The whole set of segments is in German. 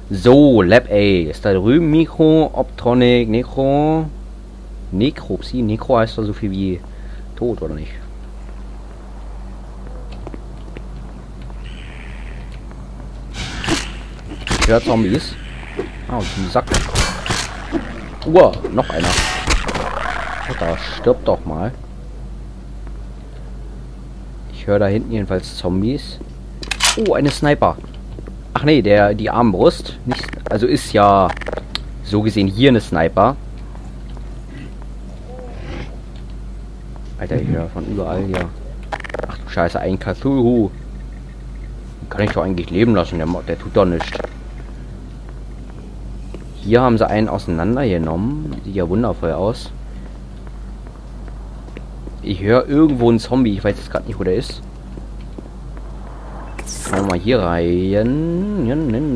So, Lab A. Ist da drüben Mikro, Optronic, Nekropsie. Nekro heißt doch so viel wie tot, oder nicht? Ich höre Zombies. Ah, und ein Sack. Noch einer. Oh, da stirbt doch mal. Ich höre da hinten jedenfalls Zombies. Oh, eine Sniper. Ach nee, die Armbrust. Nicht, also ist ja so gesehen hier eine Sniper. Alter, ich höre von überall hier. Ach du Scheiße, ein Cthulhu. Den kann ich doch eigentlich leben lassen, der tut doch nichts. Hier haben sie einen auseinandergenommen. Sieht ja wundervoll aus. Ich höre irgendwo einen Zombie. Ich weiß jetzt gerade nicht, wo der ist. Schauen wir mal hier rein.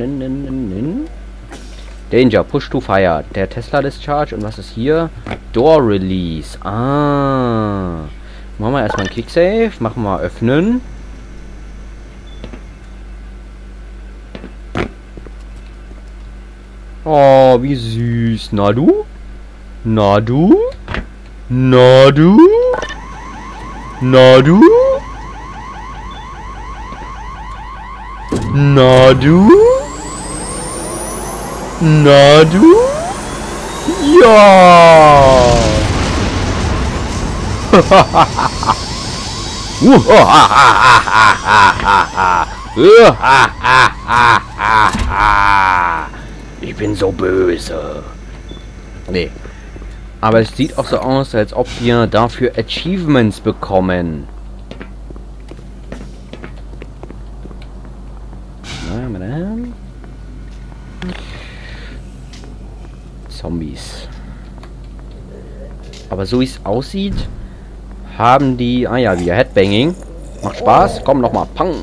Danger, push to fire. Der Tesla Discharge. Und was ist hier? Door Release. Ah. Machen wir erstmal einen Kicksave. Machen wir öffnen. Oh, wie süß. Na du? Na du? Na du? Na du? Na du? Na du? Ja! Ich bin so böse. Nee. Aber es sieht auch so aus, als ob wir dafür Achievements bekommen. Zombies. Aber so wie es aussieht, haben die... Ah ja, wieder Headbanging. Macht Spaß. Komm noch mal. Pang.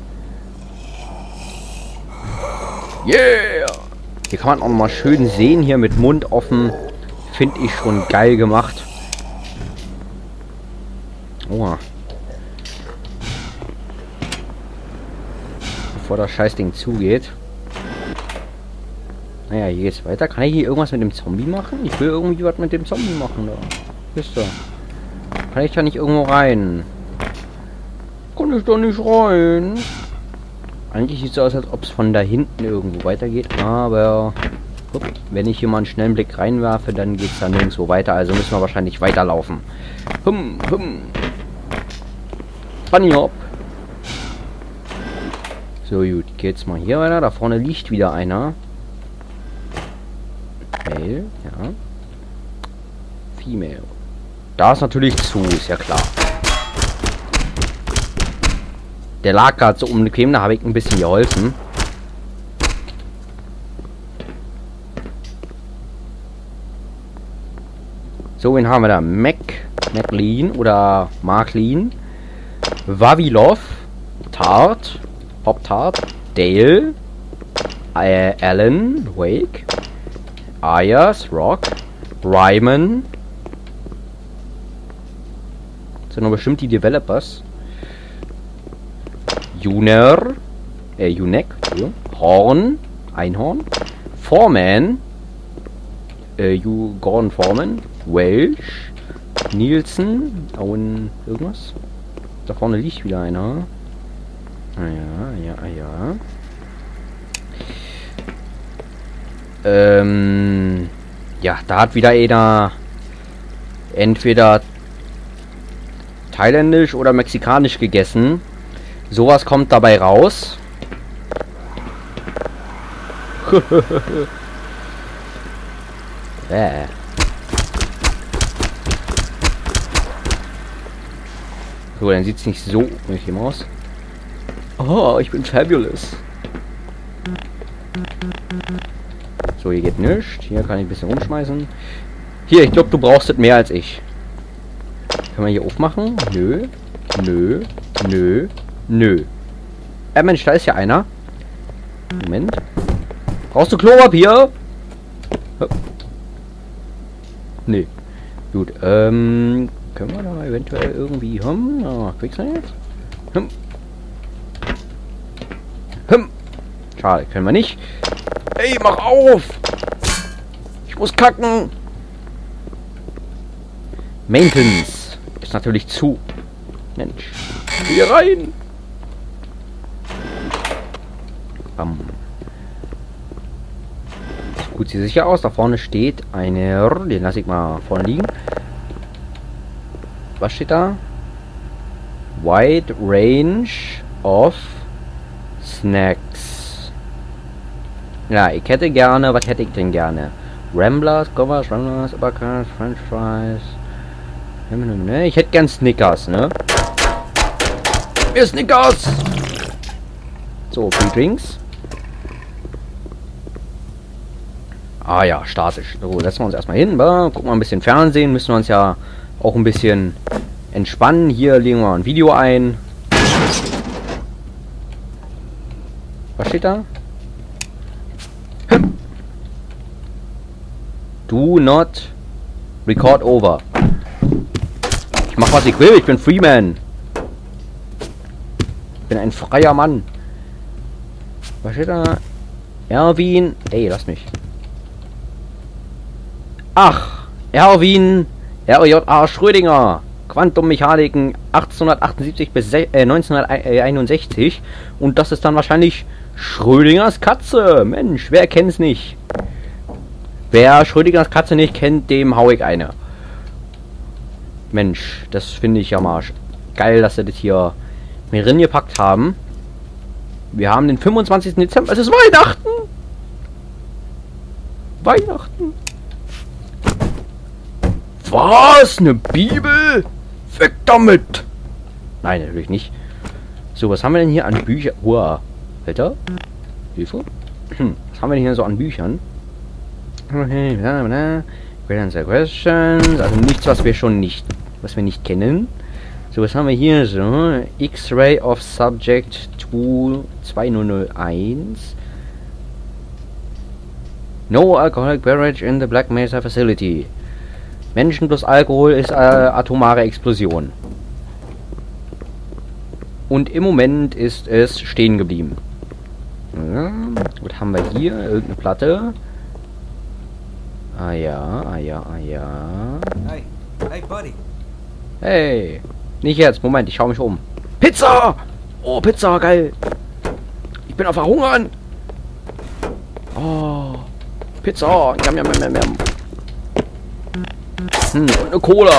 Yeah! Hier kann man auch noch mal schön sehen, hier mit Mund offen. Finde ich schon geil gemacht. Oh. Bevor das Scheißding zugeht. Naja, hier geht's weiter. Kann ich hier irgendwas mit dem Zombie machen? Ich will irgendwie was mit dem Zombie machen da. Wisst ihr? Kann ich da nicht irgendwo rein? Kann ich da nicht rein? Eigentlich sieht es so aus, als ob es von da hinten irgendwo weitergeht. Aber wenn ich hier mal einen schnellen Blick reinwerfe, dann geht es da nirgendwo weiter. Also müssen wir wahrscheinlich weiterlaufen. Bunny Hop. So gut, geht's mal hier weiter. Da vorne liegt wieder einer. Male, ja. Female. Da ist natürlich zu, ist ja klar. Der lag gerade so unbequem, da habe ich ein bisschen geholfen. So, wen haben wir da? McLean oder Marklin, Vavilov, Tart, Pop-Tart, Dale, Alan, Wake, Ayers, Rock, Ryman. Das sind noch bestimmt die Developers. Junek, Horn, Einhorn, Foreman, Gordon Foreman, Welsh, Nielsen, Owen, irgendwas. Da vorne liegt wieder einer. Ja, da hat wieder einer entweder thailändisch oder mexikanisch gegessen. Sowas kommt dabei raus. So, dann sieht es nicht so richtig aus. Oh, ich bin fabulous. So, hier geht nichts. Hier kann ich ein bisschen rumschmeißen. Hier, ich glaube, du brauchst es mehr als ich. Können wir hier aufmachen? Nö. Nö. Nö. Nö. Mensch, da ist ja einer. Moment. Brauchst du Klopapier? Nee. Gut, können wir da eventuell irgendwie... Quicksave? Schade, können wir nicht. Ey, mach auf! Ich muss kacken! Maintenance ist natürlich zu. Mensch. Hier rein! Bam. Gut, sieht sicher aus. Da vorne steht eine... Den lasse ich mal vorne liegen. Was steht da? Wide Range of Snacks. Ja, ich hätte gerne... Was hätte ich denn gerne? Ramblers, Covers, Ramblers, Uppercuts, French Fries. Ich hätte gern Snickers, ne? Mehr Snickers! So, Free Drinks. Ah ja, statisch. So, setzen wir uns erstmal hin. Gucken wir ein bisschen Fernsehen. Müssen wir uns ja auch ein bisschen entspannen. Hier legen wir ein Video ein. Was steht da? Do not record over. Ich mach was ich will. Ich bin Freeman. Ich bin ein freier Mann. Was steht da? Erwin. Ey, lass mich. Ach, Erwin R.J.A. Schrödinger. Quantummechaniken 1878 bis 1961. Und das ist dann wahrscheinlich Schrödingers Katze. Mensch, wer kennt's nicht? Wer Schrödingers Katze nicht kennt, dem hau ich eine. Mensch, das finde ich ja mal geil, dass sie das hier mir reingepackt haben. Wir haben den 25. Dezember. Es ist Weihnachten! Weihnachten! Was? Eine Bibel? Weg damit! Nein, natürlich nicht. So, was haben wir denn hier an Büchern? Uah. Alter? Hilfe? Was haben wir denn hier so an Büchern? Questions. Also nichts, was wir nicht kennen. So, was haben wir hier so? X-Ray of Subject 2001. No alcoholic beverage in the Black Mesa Facility. Menschen plus Alkohol ist atomare Explosion. Und im Moment ist es stehen geblieben. Ja, was haben wir hier? Irgendeine Platte. Ah ja. Hey, buddy. Hey. Nicht jetzt, Moment, ich schaue mich um. Pizza! Oh, Pizza, geil. Ich bin auf Verhungern. Oh, Pizza. Jam. Und eine Cola.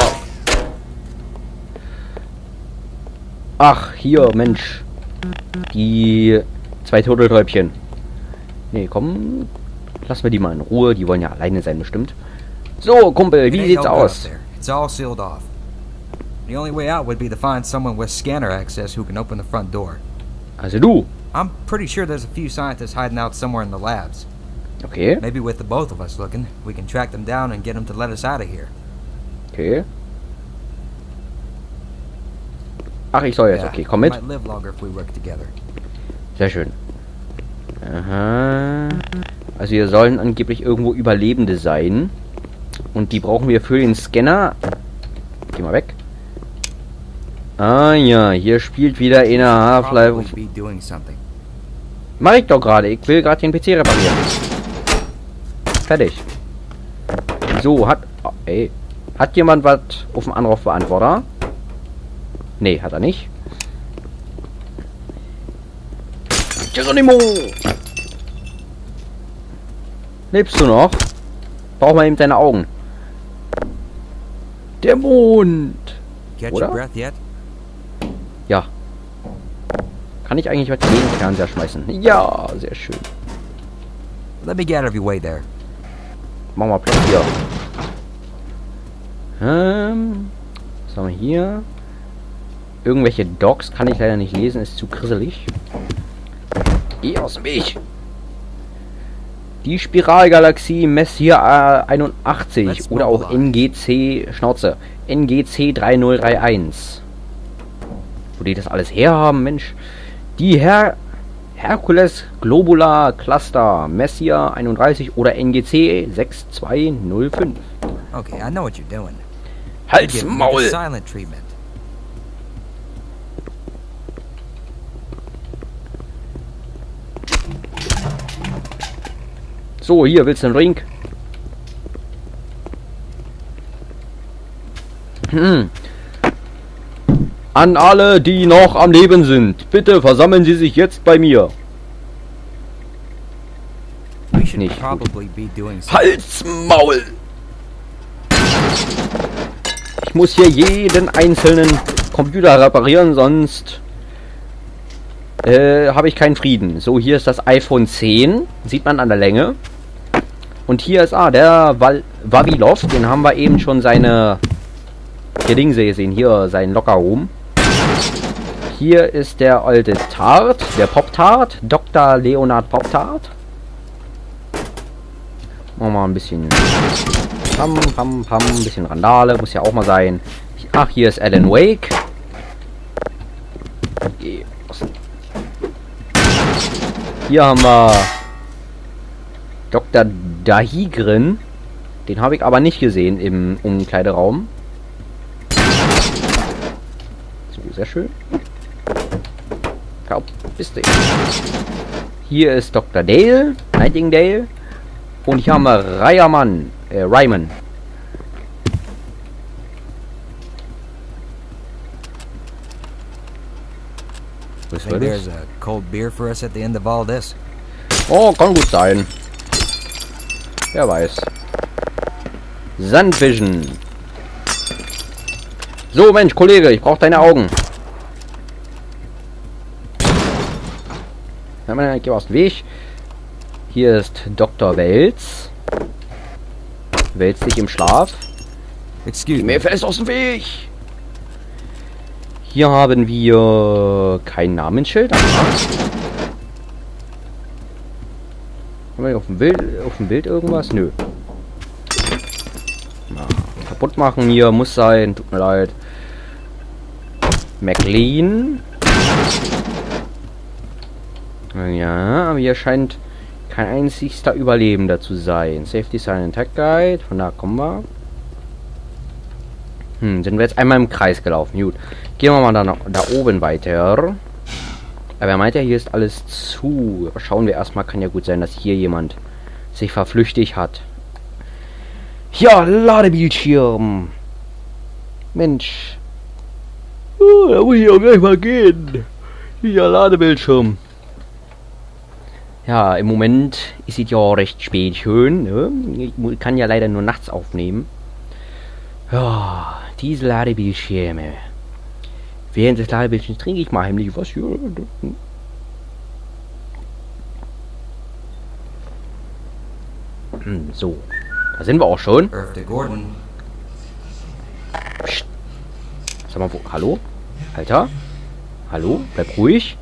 Ach, hier, Mensch. Die 2 Turteltäubchen. Nee, komm. Lassen wir die mal in Ruhe. Die wollen ja alleine sein, bestimmt. So, Kumpel, wie sieht's aus? It's all sealed off. The only way out would be to find someone with scanner access who can open the front door. Also du. I'm pretty sure there's a few scientists hiding out somewhere in the labs. Okay. Maybe with the both of us looking, we can track them down and get them to let us out of here. Okay. Ach, ich soll jetzt. Okay, komm mit. Sehr schön. Aha. Also hier sollen angeblich irgendwo Überlebende sein. Und die brauchen wir für den Scanner. Geh mal weg. Ah ja, hier spielt wieder in der Half-Life. Mach ich doch gerade. Ich will gerade den PC reparieren. Fertig. So, hat jemand was auf dem Anrufbeantworter? Nee, hat er nicht. Geronimo! Lebst du noch? Brauch mal eben deine Augen. Der Mond! Oder? Ja. Kann ich eigentlich was gegen den Fernseher schmeißen? Ja, sehr schön. Let me get out of your way there. Machen wir Platz hier. Was haben wir hier? Irgendwelche Docs kann ich leider nicht lesen, ist zu grisselig. Geh aus dem Weg! Die Spiralgalaxie Messier 81 oder auch NGC, Schnauze, NGC 3031. Wo die das alles herhaben, Mensch. Die Hercules Globular Cluster Messier 31 oder NGC 6205. Okay, I know what you're doing. Halt's Maul! Silent treatment. So, hier, willst du einen Drink? An alle, die noch am Leben sind, bitte versammeln Sie sich jetzt bei mir. Nicht gut. Halsmaul! Ich muss hier jeden einzelnen Computer reparieren, sonst habe ich keinen Frieden. So, hier ist das iPhone 10. Sieht man an der Länge. Und hier ist der Vavilov. Den haben wir eben schon seine Gedingse gesehen. Hier sein Lockerroom. Hier ist der alte Tart. Der Pop-Tart. Dr. Leonard Pop-Tart. Machen wir mal ein bisschen Pam, pam, pam. Ein bisschen Randale. Muss ja auch mal sein. Ach, hier ist Alan Wake. Okay. Hier haben wir Dr. Dahigrin. Den habe ich aber nicht gesehen im Umkleideraum. So, sehr schön. Bist du. Hier ist Dr. Dale, Nightingale. Und hier haben wir Ryman. Was war das? There's a cold beer for us at the end of all this. Oh, kann gut sein. Wer weiß. Sandvision. So, Mensch, Kollege, ich brauche deine Augen. Ich gehe aus dem Weg. Hier ist Dr. Welz. Wälz dich im Schlaf. Excuse Mir fest aus dem Weg. Hier haben wir kein Namensschild. Haben wir auf dem Bild irgendwas? Nö. Na, kaputt machen hier, muss sein. Tut mir leid. McLean. Ja, aber hier scheint kein einzigster Überlebender zu sein. Safety Sign Attack Guide. Von da kommen wir. Sind wir jetzt einmal im Kreis gelaufen. Gut. Gehen wir mal da oben weiter. Aber er meint ja, hier ist alles zu. Aber schauen wir erstmal. Kann ja gut sein, dass hier jemand sich verflüchtigt hat. Ja, Ladebildschirm. Mensch. Oh, da muss ich auch gleich mal gehen. Ja, Ladebildschirm. Ja, im Moment ist es ja recht spät schön. Ne? Ich kann ja leider nur nachts aufnehmen. Ja, diese Ladebildschirme. Während des Ladebildschirms trinke ich mal heimlich was. So, da sind wir auch schon. Psst. Sag mal, wo? Hallo? Alter? Hallo? Bleib ruhig.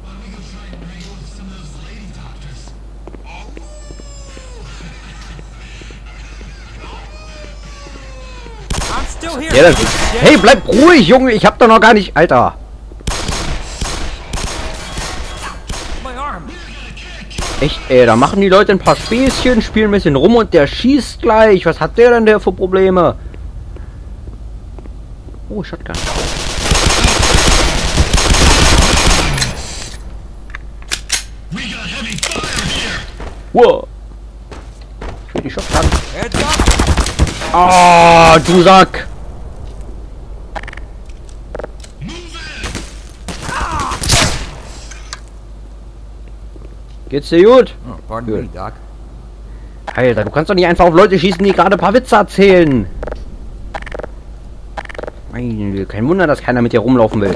Ja, das ist, hey, bleib ruhig, Junge. Ich hab doch noch gar nicht... Alter. Echt, ey, da machen die Leute ein paar Späßchen, spielen ein bisschen rum und der schießt gleich. Was hat der denn der für Probleme? Oh, Shotgun. Wow. Ich will die Shotgun. Ah, du Sack. Geht's dir gut? Oh, pardon me, Doc. Alter, du kannst doch nicht einfach auf Leute schießen, die gerade ein paar Witze erzählen. Kein Wunder, dass keiner mit dir rumlaufen will.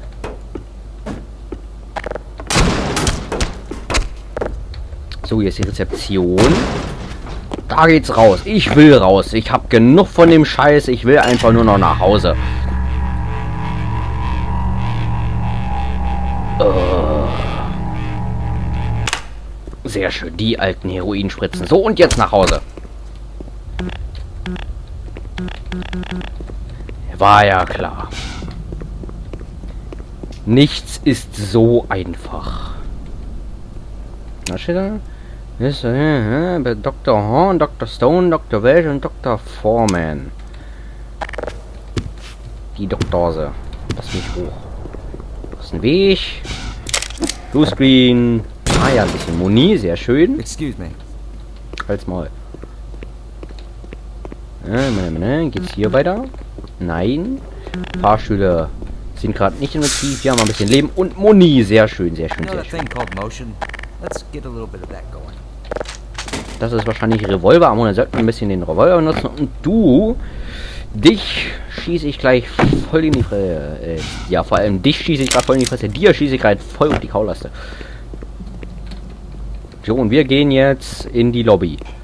So, hier ist die Rezeption. Da geht's raus. Ich will raus. Ich habe genug von dem Scheiß. Ich will einfach nur noch nach Hause. Sehr schön. Die alten Heroinspritzen. So, und jetzt nach Hause. War ja klar. Nichts ist so einfach. Was steht da? Dr. Horn, Dr. Stone, Dr. Welch und Dr. Foreman. Die Doktorse. Lass mich hoch. Das ist ein Weg. Bluescreen. Ah ja, ein bisschen Moni, sehr schön. Excuse me. Halt's Maul. Geht's hier weiter? Nein. Fahrstühle sind gerade nicht innovativ. Wir haben ein bisschen Leben und Muni. Sehr schön, sehr schön, You know sehr that schön. thing called motion? Let's get a little bit of that going. Das ist wahrscheinlich Revolver, aber dann sollten wir ein bisschen den Revolver benutzen. Und du, dich schieße ich gleich voll in die Fresse. Ja, vor allem dich schieße ich gerade voll in die Fresse. Dir schieße ich gerade voll auf die Kaulaste. So, und wir gehen jetzt in die Lobby.